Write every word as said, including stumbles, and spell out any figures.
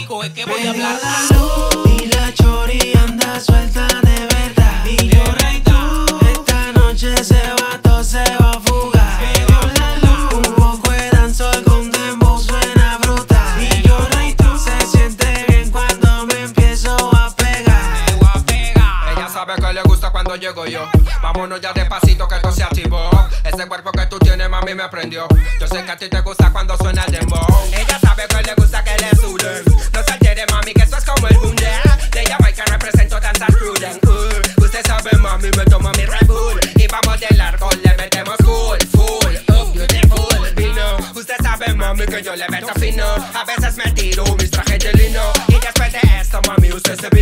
rico, es que voy a hablar. La luz y la chori anda suelta de verdad. Y yo rey tú, esta noche se va, todo se va a fugar. La luz, un poco de dancehall con dembow suena brutal. Y yo rey tú, se siente bien cuando me empiezo a pegar. Me voy a pegar. Ella sabe que le gusta cuando llego yo. Vámonos ya despacito que esto se activó. Ese cuerpo que tú tienes, mami, me prendió. Yo sé que a ti te gusta cuando suena el dembow. Ella sabe que le gusta que le suben. No se altere, mami, que esto es como el boom de de Jamaica represento danza prudent. Uh, usted sabe, mami, me tomo mi Red Bull y vamos de largo, le metemos full, full, oh, beautiful, vino. Usted sabe, mami, que yo le meto fino. A veces me tiro mis trajes de lino y después de esto, mami, usted se vino.